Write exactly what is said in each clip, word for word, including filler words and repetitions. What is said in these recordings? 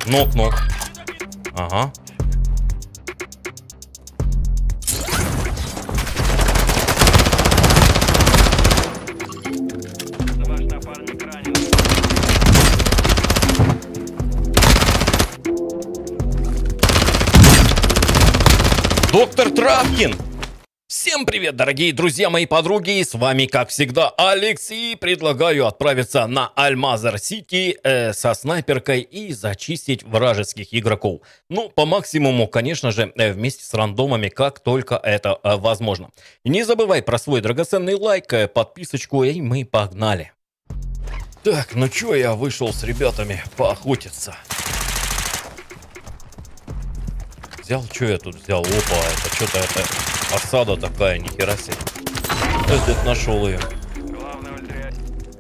Нокнул. Ага. Ваш напарник ранен. Доктор Травкин! Всем привет, дорогие друзья, мои подруги, с вами, как всегда, Алекс, и предлагаю отправиться на Аль-Мазар-Сити э, со снайперкой и зачистить вражеских игроков. Ну, по максимуму, конечно же, э, вместе с рандомами, как только это э, возможно. И не забывай про свой драгоценный лайк, э, подписочку, и мы погнали. Так, ну чё, я вышел с ребятами поохотиться. Взял, что я тут взял? Опа, это что-то, это осада такая, нихера себе. Я где-то нашел ее. Главный ультра.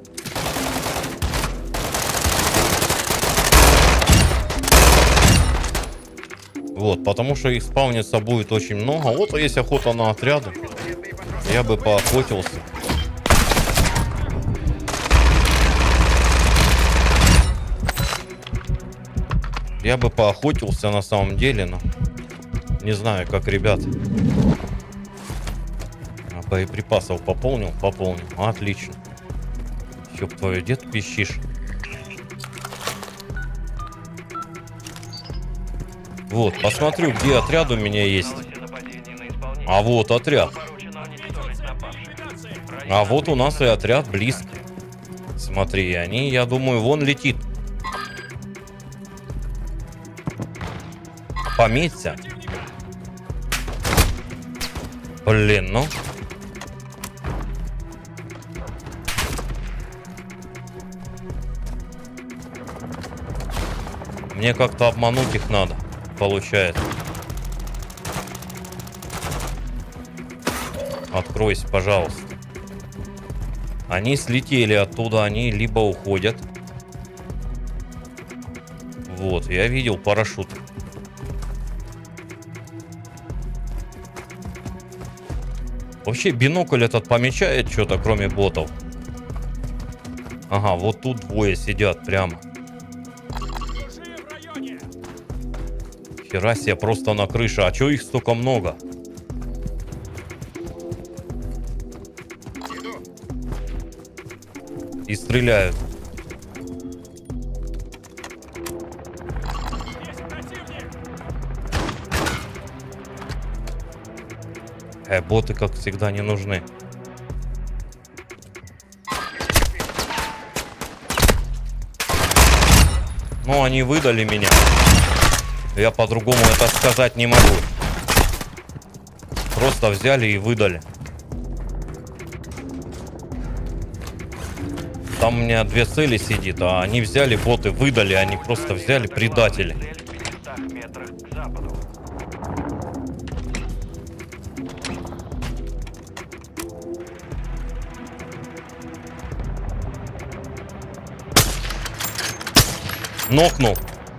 Вот, потому что их спавнится будет очень много. Вот есть охота на отряды. Я бы поохотился. Я бы поохотился на самом деле, но не знаю, как ребят. А боеприпасов пополнил? Пополнил. Отлично. Ёб твою, где ты пищишь? Вот, посмотрю, где отряд у меня есть. А вот отряд. А вот у нас и отряд близко. Смотри, они, я думаю, вон летит. Пометься. Блин, ну. Мне как-то обмануть их надо, получается. Откройся, пожалуйста. Они слетели оттуда, они либо уходят. Вот, я видел парашют. Вообще бинокль этот помечает что-то, кроме ботов. Ага, вот тут двое сидят прямо. Хера себе, просто на крыше. А чё их столько много? И стреляют. Э, боты, как всегда, не нужны. Ну, они выдали меня. Я по-другому это сказать не могу. Просто взяли и выдали. Там у меня две цели сидит, а они взяли, боты выдали, они просто взяли, предатели. Нокнул.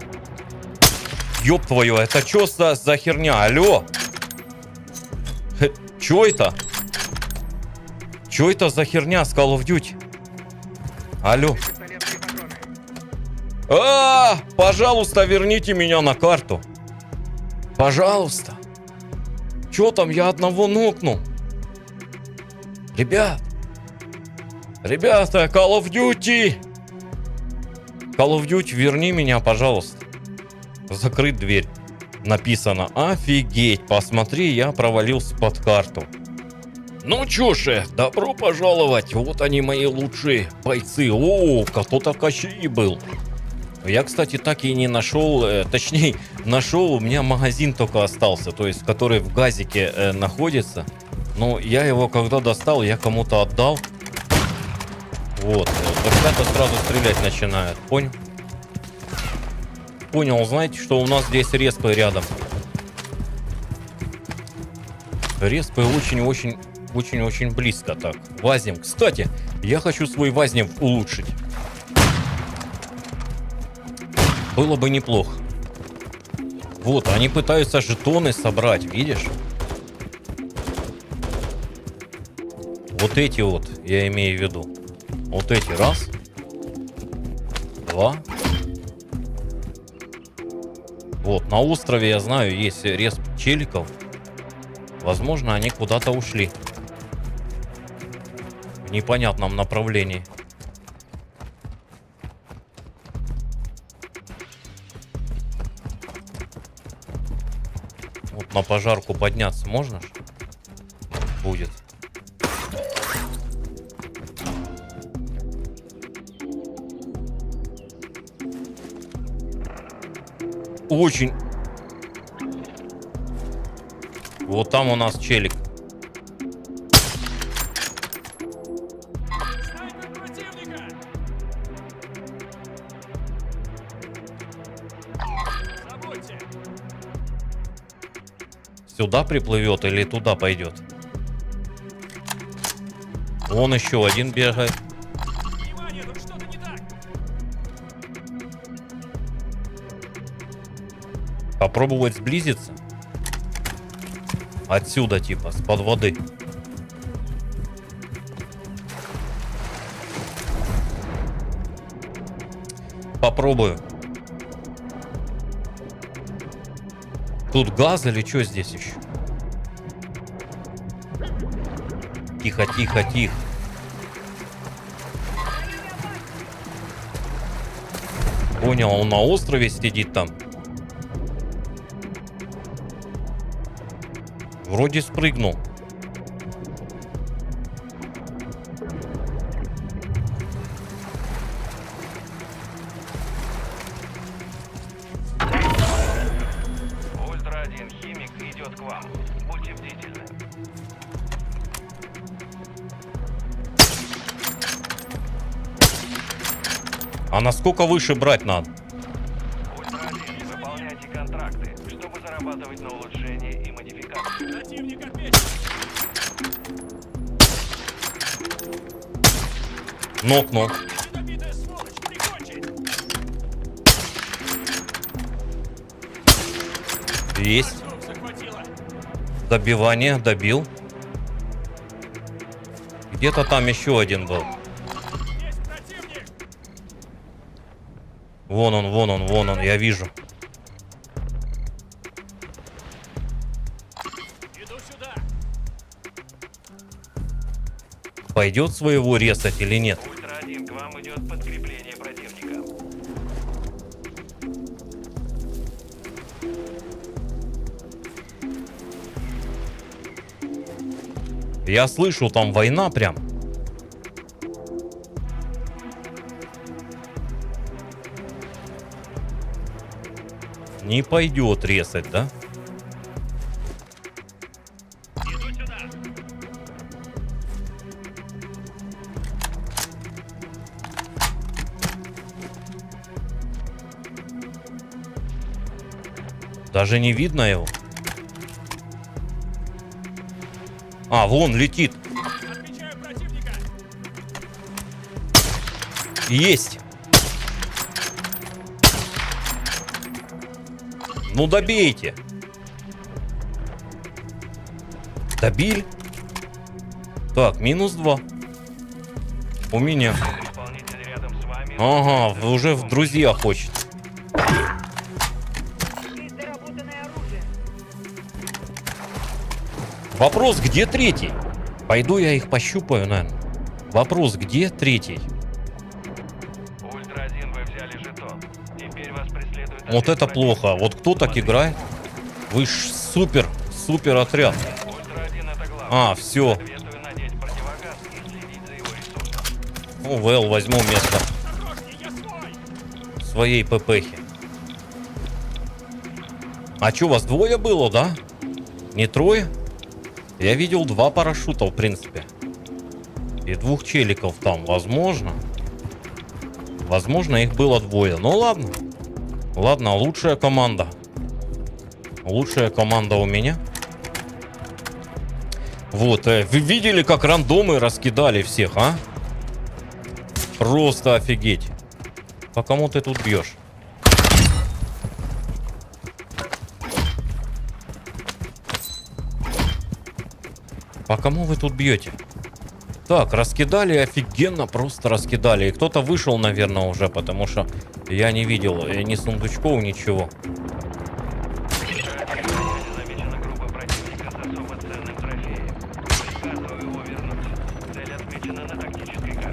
Ёб твою, это чё за, за херня? Алло? Хе, чё это? Чё это за херня с Call of Duty? Алло. А, пожалуйста, верните меня на карту. Пожалуйста. Чё там, я одного нокнул? Ребят. Ребята, Call of Duty. Call of Duty, верни меня, пожалуйста. Закрыть дверь. Написано. Офигеть, посмотри, я провалился под карту. Ну чё же, добро пожаловать. Вот они, мои лучшие бойцы. О, кто-то Кощей был. Я, кстати, так и не нашел, э, точнее, нашел, у меня магазин только остался, то есть, который в газике э, находится. Но я его когда достал, я кому-то отдал. Вот, ребята сразу стрелять начинают, понял? Понял, знаете, что у нас здесь респы рядом. Респы очень-очень, очень-очень близко так. Вазнем. Кстати, я хочу свой вазнем улучшить. Было бы неплохо. Вот, они пытаются жетоны собрать, видишь? Вот эти вот, я имею в виду. Вот эти, раз. Два. Вот, на острове, я знаю, есть респ челиков. Возможно, они куда-то ушли. В непонятном направлении. Вот на пожарку подняться можно ж? Будет. Очень. Вот там у нас челик. Снайпер противника! Забудьте! Сюда приплывет или туда пойдет? Вон еще один бегает. Внимание, тут что-то не так! Попробовать сблизиться? Отсюда, типа, с под воды. Попробую. Тут газ или что здесь еще? Тихо, тихо, тихо. Понял, он на острове сидит там. Вроде спрыгнул. Ультра один, химик идет к вам. Будьте бдительны. А насколько выше брать надо? Ультра один, выполняйте контракты, чтобы зарабатывать на улучшение и модификацию. Противник опять! Нокнул. Недобитая сволочь, прикончить! Есть. Рук захватила. Добивание. Добил. Где-то там еще один был. Есть противник! Вон он, вон он, вон он. Я вижу. Иду сюда! Пойдет своего резать или нет? Ультра один, к вам идет подкрепление противника. Я слышу, там война прям. Не пойдет резать, да? Иду сюда! Даже не видно его. А, вон летит. Отмечаю противника! Есть. Ну добейте. Добили. Так, минус два. У меня. Исполнитель рядом с вами. Ага, вы уже в друзья хочет. Есть доработанное оружие. Вопрос, где третий? Пойду я их пощупаю, наверное. Вопрос, где третий? Ультра один, вы взяли жетон. Теперь вас преследует... Вот отряд это плохо. Вот кто так играет? Вы ж супер, супер отряд. Ультра один, это главное. А, все. Советую надеть противогаз и следить за его ресурсом. Ну, Вэл, возьму место Осторожней, я свой! своей ППхи. А что, вас двое было, да? Не трое? Я видел два парашюта, в принципе. И двух челиков там, возможно. Возможно, их было двое. Ну ладно. Ладно, лучшая команда. Лучшая команда у меня. Вот, э, вы видели, как рандомы раскидали всех, а? Просто офигеть. По кому ты тут бьешь? По кому вы тут бьете? Так, раскидали офигенно, просто раскидали. И кто-то вышел, наверное, уже, потому что я не видел ни сундучков, ничего.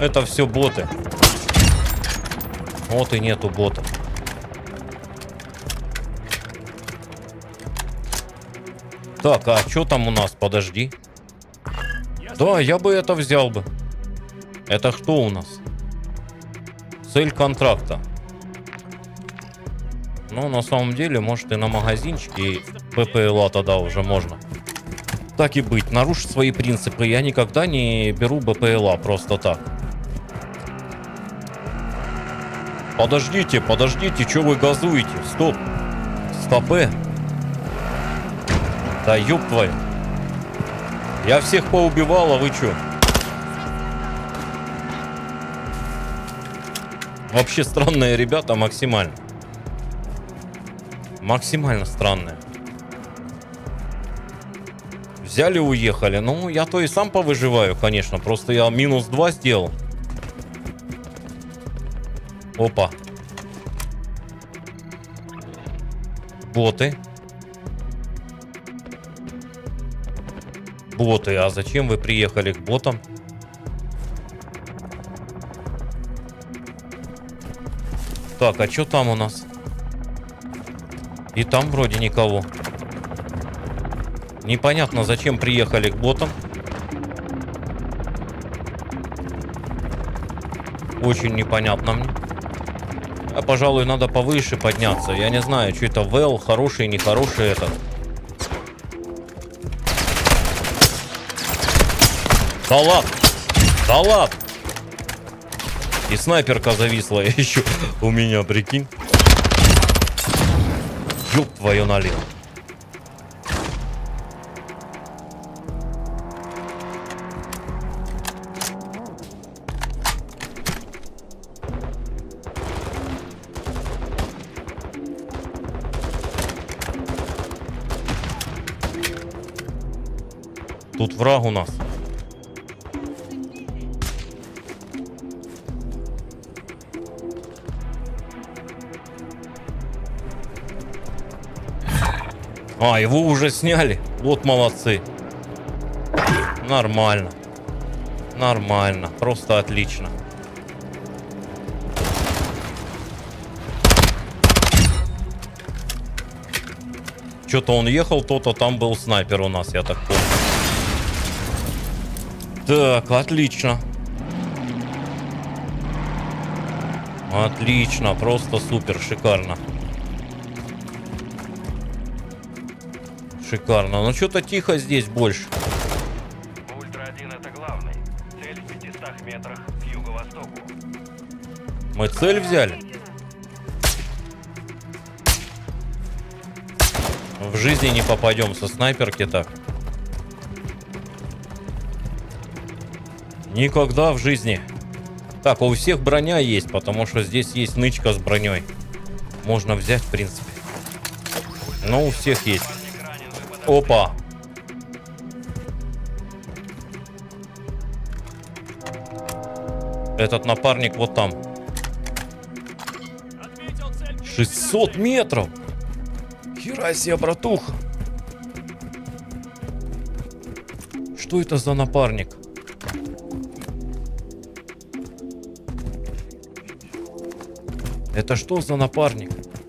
Это все боты. Вот и нету ботов. Так, а что там у нас? Подожди. Да, я бы это взял бы. Это что у нас? Цель контракта. Ну, на самом деле, может и на магазинчике, и ППЛА тогда уже можно. Так и быть, нарушить свои принципы. Я никогда не беру БПЛА просто так. Подождите, подождите, что вы газуете? Стоп. Стопэ. Да ёб твою. Я всех поубивал, а вы чё? Вообще странные ребята максимально. Максимально странные. Взяли, уехали. Ну, я то и сам повыживаю, конечно. Просто я минус два сделал. Опа. Боты. Боты. А зачем вы приехали к ботам? Так, а что там у нас? И там вроде никого. Непонятно, зачем приехали к ботам. Очень непонятно мне. А, пожалуй, надо повыше подняться. Я не знаю, что это вэл, хороший, нехороший этот. Да ладно! Да ладно! И снайперка зависла еще у меня, прикинь. Ёб твою налево. Тут враг у нас. А, его уже сняли. Вот молодцы. Нормально. Нормально. Просто отлично. Что-то он ехал, то-то там был снайпер у нас, я так понял. Так, отлично. Отлично, просто супер, шикарно. Шикарно. Ну что-то тихо здесь больше. Ультра один это главный. Цель в пятистах метрах к юго-востоку. Мы цель взяли? В жизни не попадем со снайперки так. Никогда в жизни. Так, у всех броня есть, потому что здесь есть нычка с броней. Можно взять, в принципе. Но у всех есть. Опа. Этот напарник вот там. шестьсот метров. Хера себе, братуха. Что это за напарник? Это что за напарник?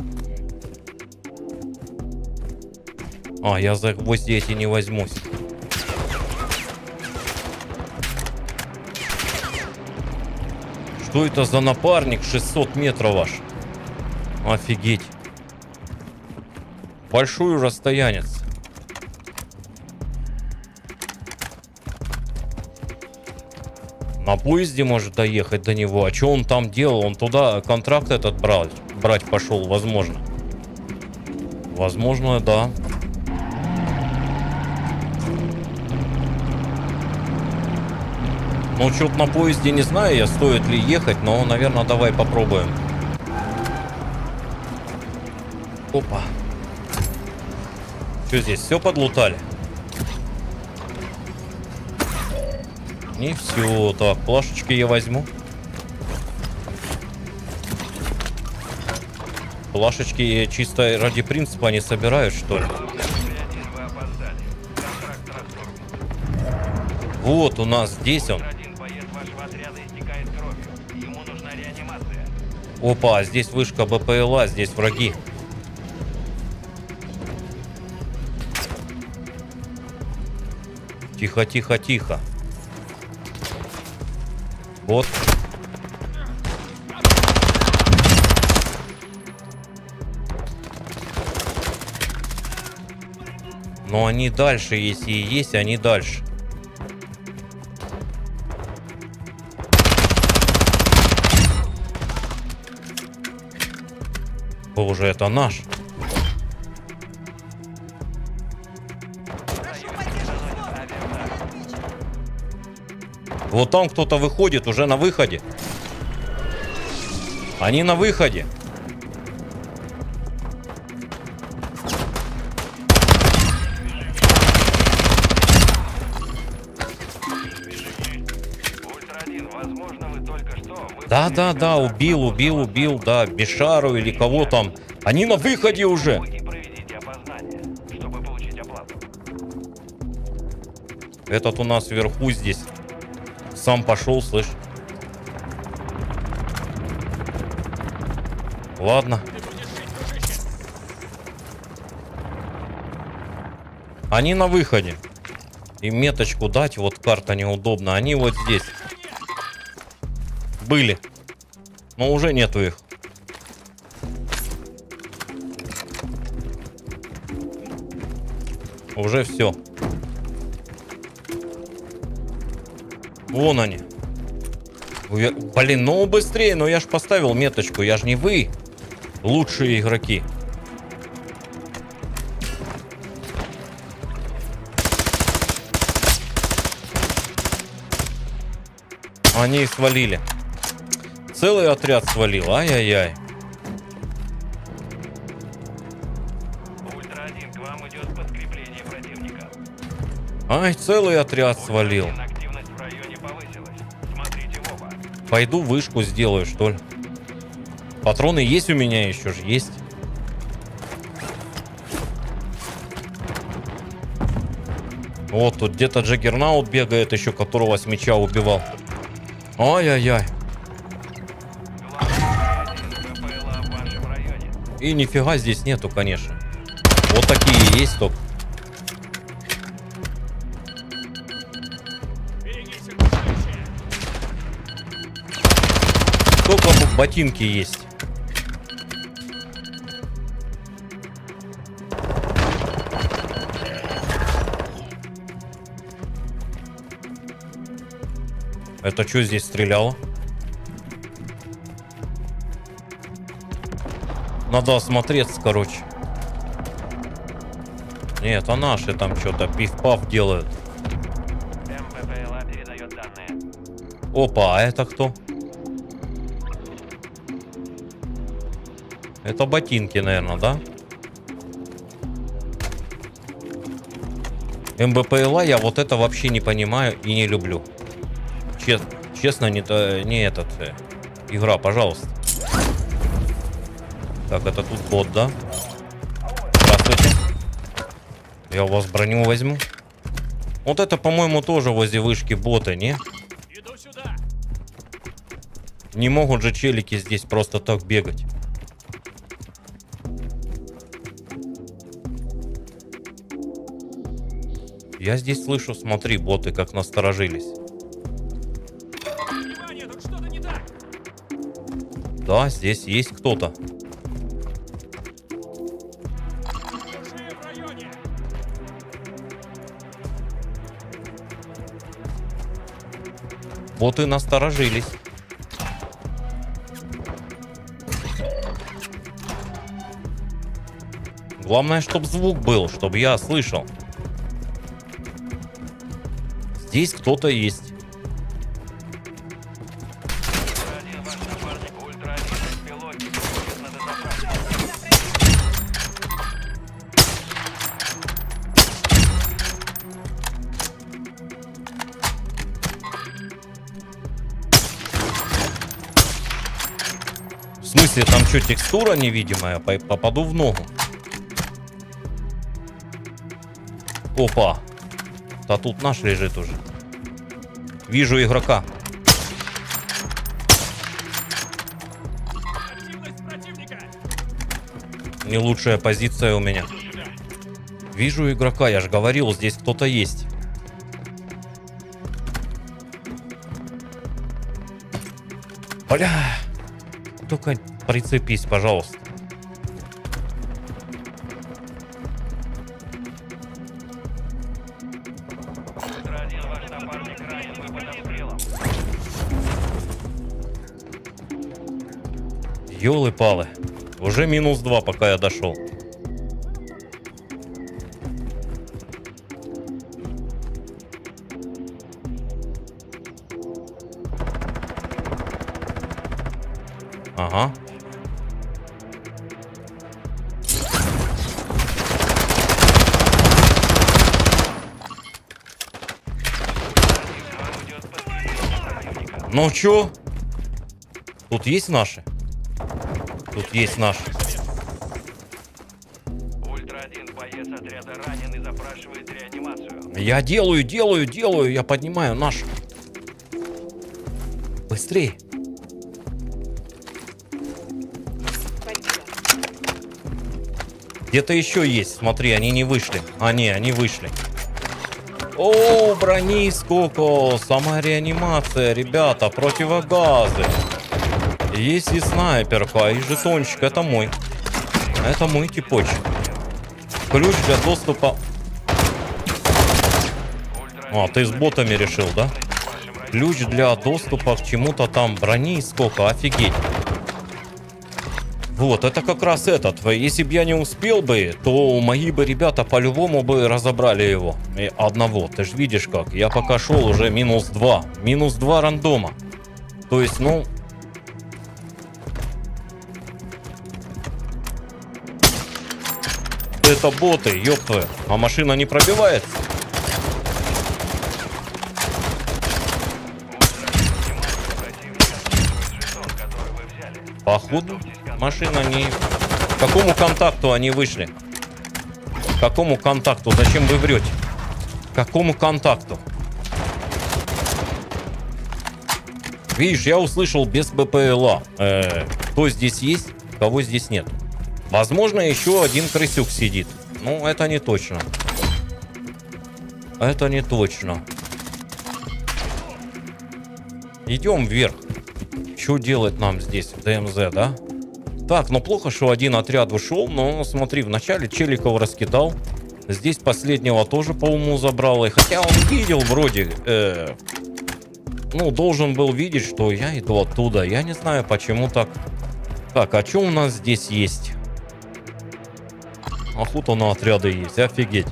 А, я за гвозди эти не возьмусь. Что это за напарник? шестьсот метров аж. Офигеть. Большой расстоянец. На поезде может доехать до него. А что он там делал? Он туда контракт этот брать, брать пошел, возможно. Возможно, да. Ну, что-то на поезде не знаю я, стоит ли ехать, но, наверное, давай попробуем. Опа. Что здесь, все подлутали? Не все. Так, плашечки я возьму. Плашечки чисто ради принципа они собирают, что ли? Вот у нас здесь он. Один боец вашего отряда истекает Опа, здесь вышка БПЛА, здесь враги. Тихо, тихо, тихо. Вот. Но они дальше, если и есть, они дальше. Боже, это наш. Вот там кто-то выходит, уже на выходе. Они на выходе. Да, да, да, убил, убил, убил, да, Бешару или кого там. Они на выходе уже. Этот у нас вверху здесь. Сам пошел, слышь. Ладно. Они на выходе. Им меточку дать, вот карта неудобна. Они вот здесь. Были. Но уже нету их. Уже все. Вон они. Блин, ну быстрее, но я ж поставил меточку. Я ж не вы. Лучшие игроки. Они свалили. Целый отряд свалил. Ай-яй-яй. Ультра один, к вам идет подкрепление противника. Ай, целый отряд свалил. Активность в районе повысилась. Смотрите в оба. Пойду вышку сделаю, что ли. Патроны есть у меня еще же, есть. Вот тут где-то Джаггернаут бегает еще, которого с меча убивал. Ай-яй-яй. И нифига здесь нету, конечно. Вот такие есть только. Только ботинки есть. Это что здесь стреляло? Надо осмотреться, короче. Нет, это наши там что-то пиф-паф делают. МППЛА передает данные. Опа, а это кто? Это ботинки, наверное, да? МБПЛА я вот это вообще не понимаю и не люблю. Чес честно, не, то, не этот. Э, игра, пожалуйста. Так, это тут бот, да? Здравствуйте. Я у вас броню возьму. Вот это, по-моему, тоже возле вышки боты, не? Иду сюда. Не могут же челики здесь просто так бегать. Я здесь слышу, смотри, боты как насторожились. Внимание, тут что-то не так. Да, здесь есть кто-то. Чужие в районе. Боты насторожились. Главное, чтобы звук был, чтобы я слышал. Здесь кто-то есть. Ультра один, ваш напарник. Ультра один, беспилотник. Уходит на дозаправку. В смысле, там что, текстура невидимая? Попаду в ногу. Опа. Да тут наш лежит уже. Вижу игрока. Не лучшая позиция у меня. Вижу игрока, я же говорил, здесь кто-то есть. Бля! Только прицепись, пожалуйста. Ёлы-палы. Уже минус два, пока я дошел. Ага. Ну чё? Тут есть наши? Тут есть наши. Ультра один, боец отряда ранен и запрашивает реанимацию. Я делаю, делаю, делаю. Я поднимаю наш. Быстрее. Где-то еще есть. Смотри, они не вышли. А, не, они вышли. О, брони сколько. Сама реанимация, ребята. Противогазы. Есть и снайперка, и жетончик. Это мой. Это мой типочек. Ключ для доступа. А, ты с ботами решил, да? Ключ для доступа к чему-то там. Брони сколько, офигеть. Вот, это как раз этот. Если бы я не успел бы, то мои бы ребята по-любому бы разобрали его. И одного. Ты же видишь как. Я пока шел уже минус два. Минус два рандома. То есть, ну... Это боты, ёб твою. А машина не пробивается? Походу, машина не... К какому контакту они вышли? К какому контакту? Зачем вы врете? К какому контакту? Видишь, я услышал без БПЛА. Э, кто здесь есть, кого здесь нет. Возможно, еще один крысюк сидит. Ну, это не точно. Это не точно. Идем вверх. Что делать нам здесь? ДМЗ, да? Так, ну плохо, что один отряд ушел. Но смотри, вначале челиков раскидал. Здесь последнего тоже по уму забрал. И хотя он видел вроде... Э, ну, должен был видеть, что я иду оттуда. Я не знаю, почему так. Так, а что у нас здесь есть? Охота на отряды есть, офигеть.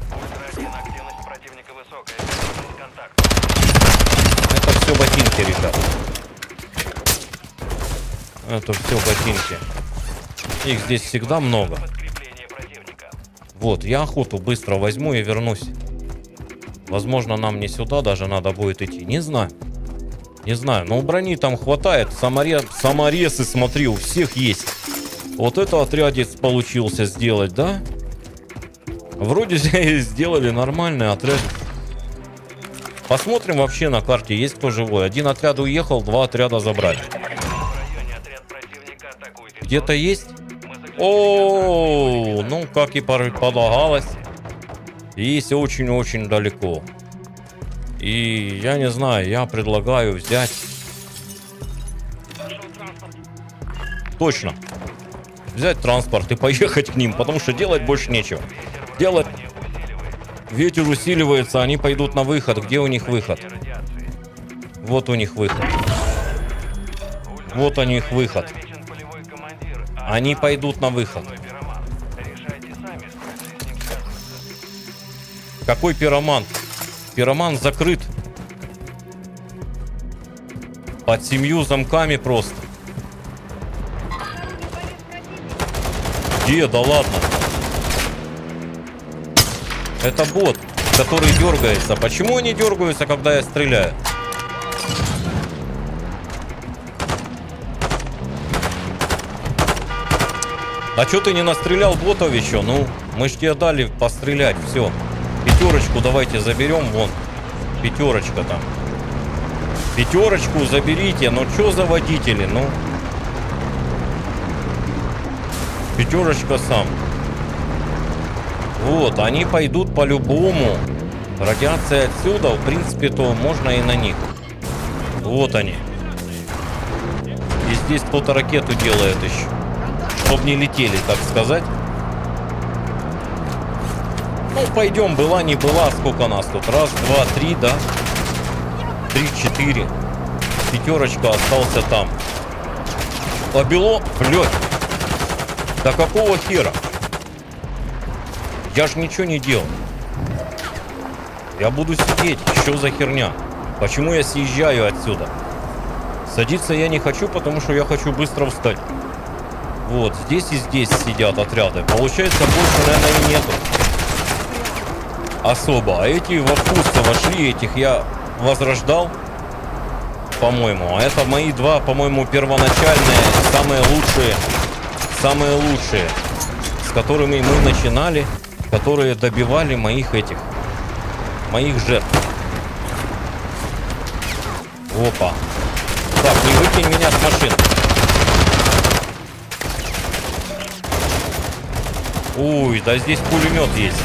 Это все ботинки, ребят. Это все ботинки. Их здесь всегда много. Вот, я охоту быстро возьму и вернусь. Возможно, нам не сюда даже надо будет идти. Не знаю. Не знаю, но брони там хватает. Саморез, саморезы, смотри, у всех есть. Вот это отрядец получился сделать, да? Вроде сделали нормальный отряд. Посмотрим вообще на карте, есть кто живой. Один отряд уехал, два отряда забрали. Где-то есть? О, ну, как и предполагалось. Есть очень-очень далеко. И я не знаю, я предлагаю взять... Точно. Взять транспорт и поехать к ним, потому что делать больше нечего. Делать... Ветер усиливается, они пойдут на выход. Где у них выход? Вот у них выход. Вот у них выход. Они пойдут на выход. Какой пироман? Пироман закрыт. Под семью замками просто. Где? Да ладно. Это бот, который дергается. Почему они дергаются, когда я стреляю? А что ты не настрелял ботов еще? Ну, мы ж тебе дали пострелять. Все. Пятерочку давайте заберем. Вон. Пятерочка там. Пятерочку заберите. Ну, что за водители? Ну. Пятерочка сам. Вот, они пойдут по-любому. Радиация отсюда, в принципе, то можно и на них. Вот они. И здесь кто-то ракету делает еще. Чтоб не летели, так сказать. Ну, пойдем, была, не была. Сколько нас тут? Раз, два, три, да? Три, четыре. Пятерочка остался там. А бело, блядь. Да какого хера? Я ж ничего не делал. Я буду сидеть. Что за херня? Почему я съезжаю отсюда? Садиться я не хочу, потому что я хочу быстро встать. Вот, здесь и здесь сидят отряды. Получается, больше, наверное, и нету. Особо. А эти во вкус вошли, этих я возрождал, по-моему. А это мои два, по-моему, первоначальные, самые лучшие, самые лучшие, с которыми мы начинали, которые добивали моих этих, моих жертв. Опа. Так, не выкинь меня с машины. Ой, да здесь пулемет есть.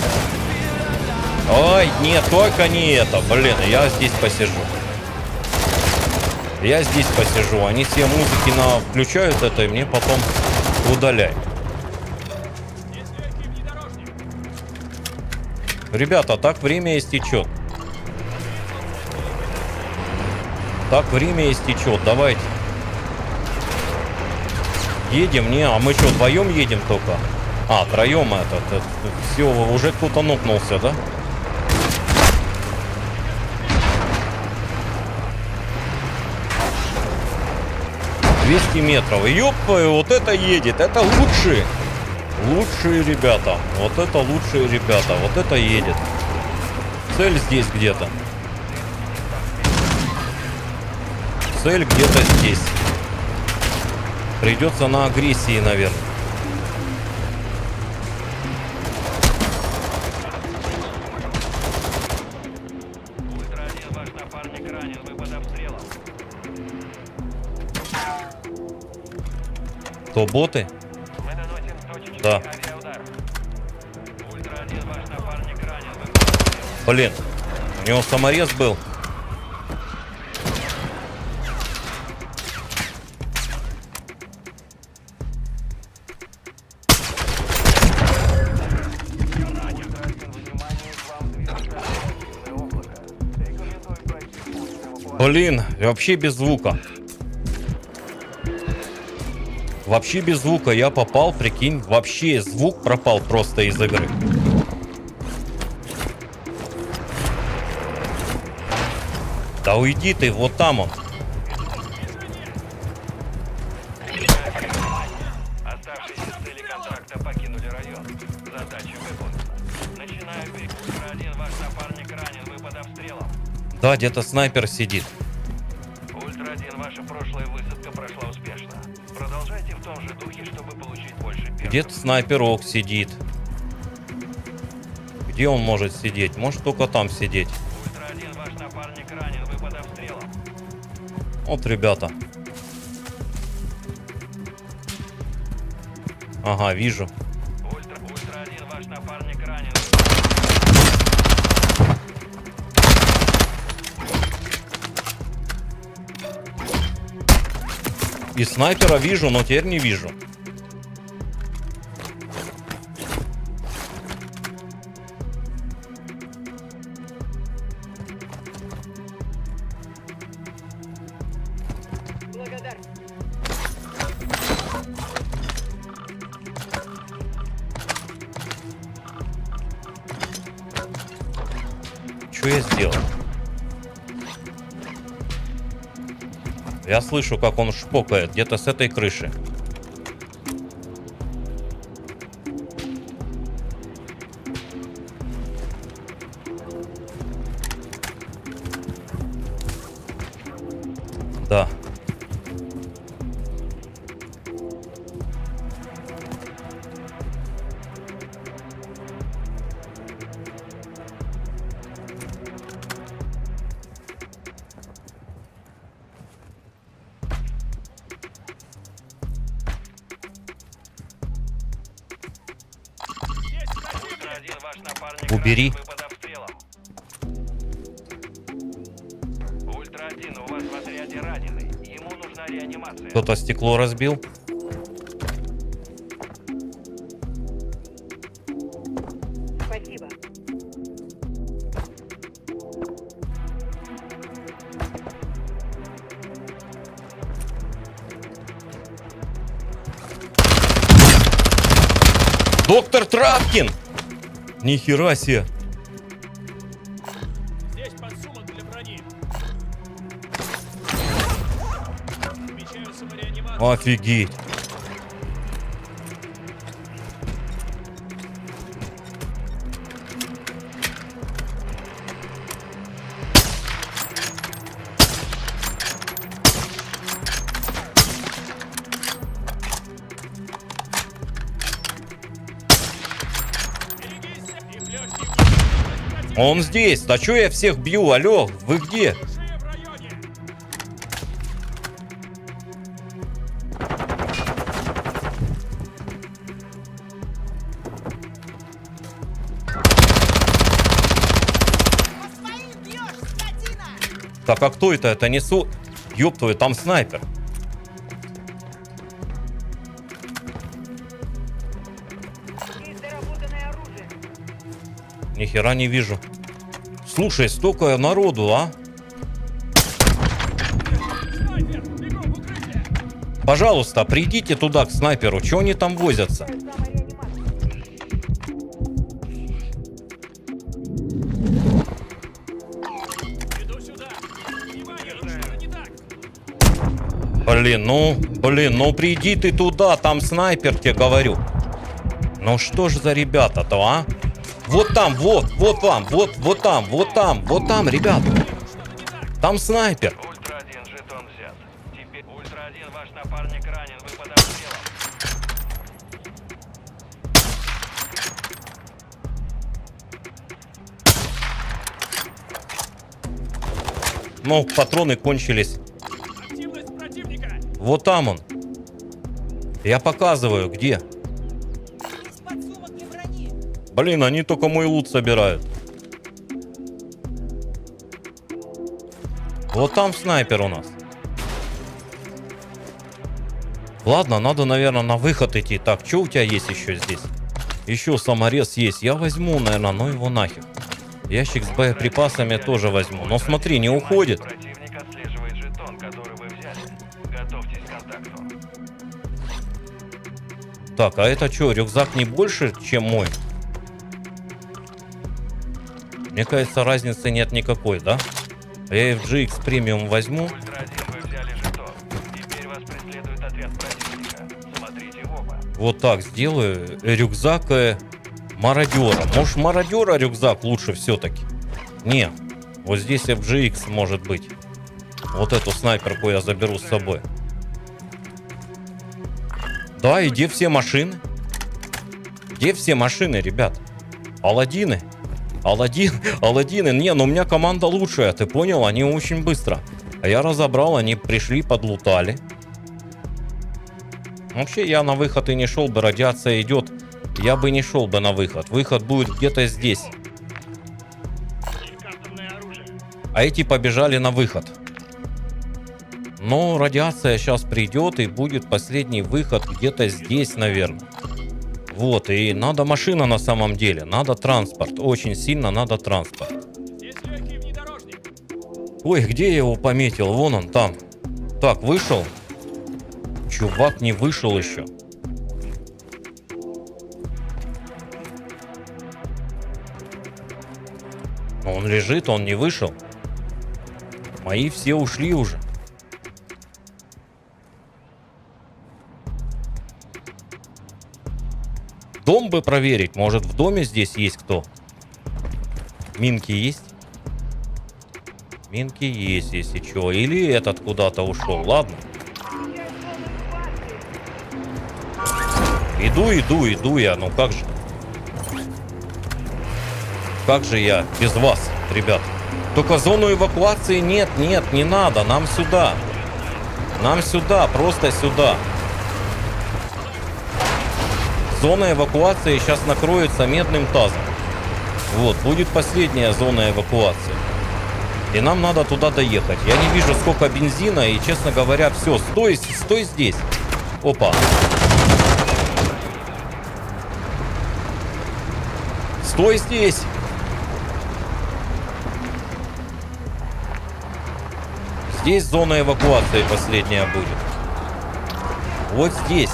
Ой, нет, только не это. Блин, я здесь посижу. Я здесь посижу. Они все музыки на включают это, и мне потом удаляют. Ребята, так время истечет. Так время истечет. Давайте. Едем, не, а мы что, вдвоем едем только? А, троем этот. это все, уже кто-то нокнулся, да? двести метров. Ёпа, вот это едет. Это лучшие. Лучшие ребята. Вот это лучшие ребята. Вот это едет. Цель здесь где-то. Цель где-то здесь. Придется на агрессии, наверное. Ультра один, ваш напарник ранен, вы под обстрелом. То боты? Мы наносим точечный Да. авиаудар. Ультра один, ваш напарник ранен, вы под обстрелом. Блин, у него саморез был. Блин, вообще без звука. Вообще без звука я попал, прикинь. Вообще звук пропал просто из игры. Да уйди ты, вот там он. Оставшиеся цели контракта покинули район. Задача выполнена. Начинаю бег. Ультра один, ваш напарник ранен, вы под обстрелом. Да, где-то снайпер сидит. Ультра один, ваша прошлая высадка прошла успешно. Продолжайте в том же духе, чтобы получить больше перцев. Где-то снайперок сидит. Где он может сидеть? Может только там сидеть. Ультра один, ваш напарник ранен, вы под обстрелом. Вот, ребята. Ага, вижу. Ультра, Ультра один, ваш напарник ранен. И снайпера вижу, но теперь не вижу. Благодарен. Что я сделал? Я слышу, как он шпокает где-то с этой крыши. Да. ваш напарник Убери. ранен, вы под обстрелом. Ультра один, у вас в отряде раненый. Ему нужна реанимация. Кто-то стекло разбил. Спасибо. Доктор Травкин! Нихера себе! Здесь подсумок для брони. Отмечаю самореанимацию. Офигеть! Берегись и в легкий. Он здесь! Да чё я всех бью? Алло, вы где? Оружие в районе. Так, а кто это? Это не су... Ёб твою, там снайпер. Есть доработанное оружие. Нихера не вижу. Слушай, столько народу, а? Снайпер, бегом в укрытие. Пожалуйста, придите туда, к снайперу. Чего они там возятся? Самореанимация. Иду сюда. Внимание, тут что-то не так. Блин, ну, блин, ну приди ты туда, там снайпер, тебе говорю. Ну что ж за ребята-то, а? Вот там, вот, вот там, вот, вот там, вот там, вот там, ребята. Там снайпер. Ультра один, жетон взят. Теперь Ультра один, ваш напарник ранен, вы под обстрелом. Ну, патроны кончились. Активность противника. Вот там он. Я показываю, где. Подсумок для брони. Блин, они только мой лут собирают. Вот там снайпер у нас. Ладно, надо, наверное, на выход идти. Так, что у тебя есть еще здесь? Еще саморез есть. Я возьму, наверное, ну его нахер. Ящик с боеприпасами тоже возьму. Но смотри, не уходит. Противник отслеживает жетон, который вы взяли. Готовьтесь к контакту. Так, а это что, рюкзак не больше, чем мой? Мне кажется, разницы нет никакой, да? Я эф джи икс премиум возьму. Ультра один, вы взяли жетон. Теперь вас преследует отряд противника. Смотрите в оба. Вот так сделаю. Рюкзак э, мародера. Может, мародера рюкзак лучше все-таки? Не. Вот здесь эф джи икс может быть. Вот эту снайперку я заберу с собой. Да, и где все машины? Где все машины, ребят? Аладдины. Аладдин, Аладдины. Не, ну у меня команда лучшая, ты понял? Они очень быстро. А я разобрал, они пришли, подлутали. Вообще я на выход и не шел бы, радиация идет. Я бы не шел бы на выход. Выход будет где-то здесь. Кастомное оружие. А эти побежали на выход. Но радиация сейчас придет и будет последний выход где-то здесь, наверное. Вот, и надо машина на самом деле. Надо транспорт. Очень сильно надо транспорт. Здесь легкий внедорожник. Ой, где я его пометил? Вон он там. Так, вышел. Чувак не вышел еще. Он лежит, он не вышел. Мои все ушли уже. Дом бы проверить. Может, в доме здесь есть кто? Минки есть? Минки есть, если что. Или этот куда-то ушел. Ладно. Иду, иду, иду я. Ну как же? Как же я без вас, ребят? Только зону эвакуации нет, нет, не надо. Нам сюда. Нам сюда, просто сюда. Зона эвакуации сейчас накроется медным тазом. Вот, будет последняя зона эвакуации. И нам надо туда доехать. Я не вижу, сколько бензина, и, честно говоря, все, стой, стой здесь. Опа. Стой здесь. Здесь зона эвакуации последняя будет. Вот здесь.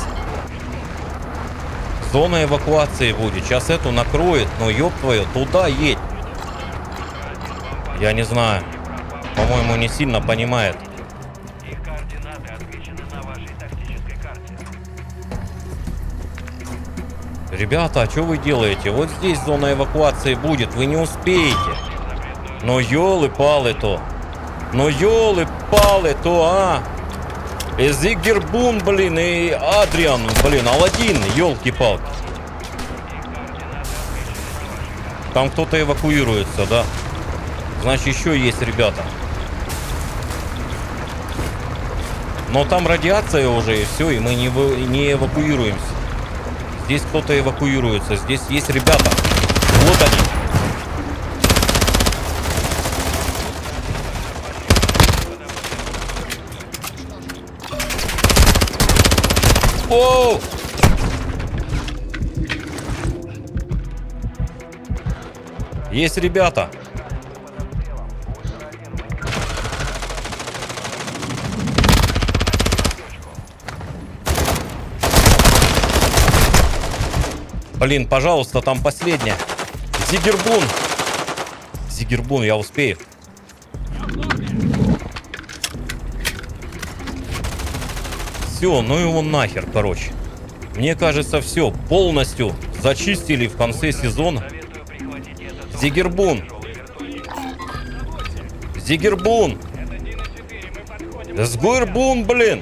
Зона эвакуации будет. Сейчас эту накроет, но ёб твою, туда едь. Я не знаю. По-моему, не сильно понимает. Их координаты отмечены на вашей тактической карте. Ребята, а что вы делаете? Вот здесь зона эвакуации будет. Вы не успеете. Но ёлы-палы-то. Но ёлы-палы-то, а. И Зиггербун, блин, и Адриан, блин, Аладдин, ёлки-палки. Там кто-то эвакуируется, да? Значит, еще есть ребята. Но там радиация уже, и все, и мы не, не эвакуируемся. Здесь кто-то эвакуируется, здесь есть ребята. Вот они. Оу! Есть ребята. Блин, пожалуйста, там последняя. Зиггербун. Зиггербун, я успею. Все, ну его нахер, короче. Мне кажется, все, полностью зачистили в конце сезона. Зиггербун. Зиггербун. Згуэрбун, блин.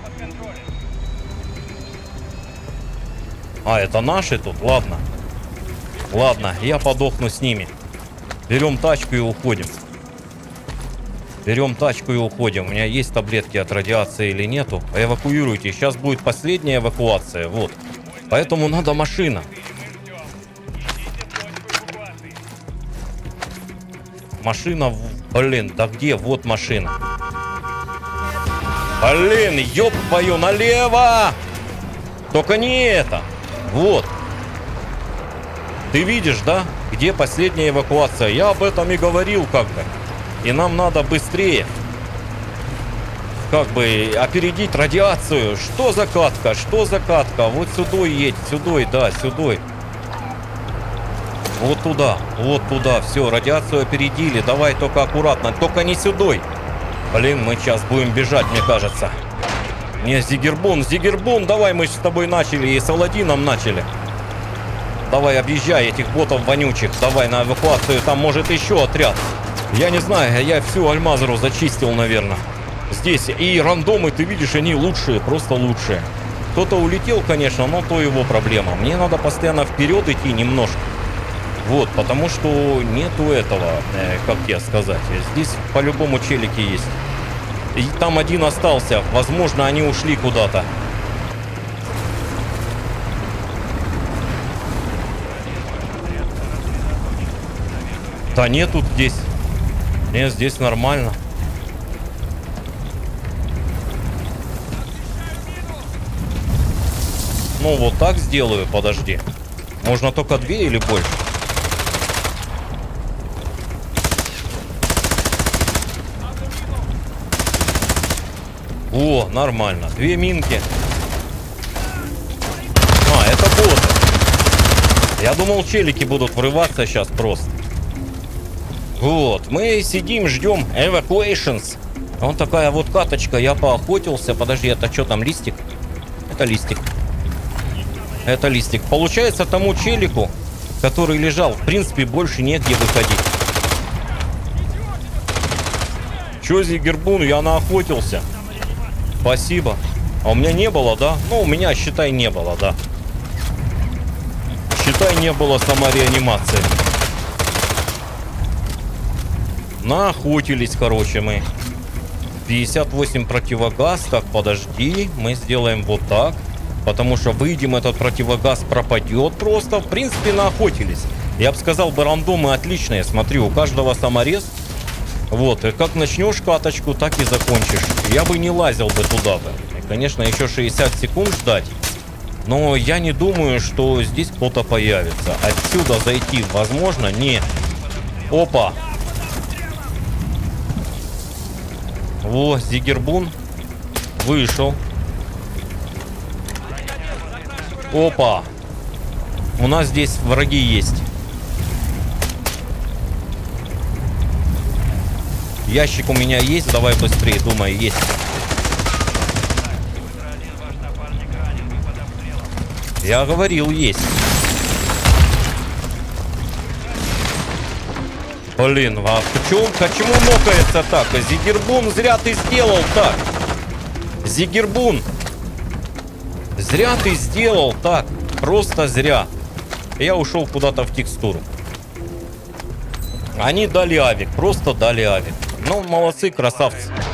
А, это наши тут? Ладно. Ладно, я подохну с ними. Берем тачку и уходим. Берем тачку и уходим. У меня есть таблетки от радиации или нету? Эвакуируйте. Сейчас будет последняя эвакуация. Вот. Поэтому надо машина. Машина, блин, да где? Вот машина. Блин, ёб твою, налево! Только не это. Вот. Ты видишь, да? Где последняя эвакуация? Я об этом и говорил как-то. И нам надо быстрее. Как бы опередить радиацию. Что за катка? Что за катка? Вот сюда едь. Сюда, да, сюда. Вот туда. Вот туда. Все, радиацию опередили. Давай только аккуратно. Только не сюда. Блин, мы сейчас будем бежать, мне кажется. Не, Зиггербун, Зиггербун, давай, мы с тобой начали и с Аладдином начали. Давай, объезжай этих ботов вонючих. Давай на эвакуацию, там может еще отряд. Я не знаю, я всю Альмазру зачистил, наверное. Здесь и рандомы, ты видишь, они лучшие, просто лучшие. Кто-то улетел, конечно, но то его проблема. Мне надо постоянно вперед идти немножко. Вот, потому что нету этого, э, как тебе сказать. Здесь по-любому челики есть. И там один остался. Возможно, они ушли куда-то. Да нет тут здесь. Нет, здесь нормально. Ну, вот так сделаю, подожди. Можно только две или больше? О, нормально. Две минки. А, это боты. Я думал, челики будут врываться сейчас просто. Вот, мы сидим, ждем evacuations. Вот такая вот каточка. Я поохотился. Подожди, это что там, листик? Это листик. Это листик. Получается, тому челику, который лежал, в принципе, больше негде выходить. Че, Зиггербун, я наохотился. Спасибо. А у меня не было, да? Ну, у меня, считай, не было, да. Считай, не было самореанимации. Наохотились, короче, мы. пятьдесят восемь противогаз. Так, подожди. Мы сделаем вот так. Потому что выйдем, этот противогаз пропадет просто. В принципе, наохотились. Я бы сказал, бы рандомы отличные. Смотри, у каждого саморез. Вот, и как начнешь каточку, так и закончишь. Я бы не лазил бы туда бы. И, конечно, еще шестьдесят секунд ждать. Но я не думаю, что здесь кто-то появится. Отсюда зайти возможно? Не. Опа. Во, Зигербун вышел. Опа. У нас здесь враги есть. Ящик у меня есть. Давай быстрее, думаю, есть. Я говорил, есть. Блин, а почему, почему нокается так? Зигербун, зря ты сделал так. Зигербун. Зря ты сделал так. Просто зря. Я ушел куда-то в текстуру. Они дали авик. Просто дали авик. Ну, молодцы, красавцы.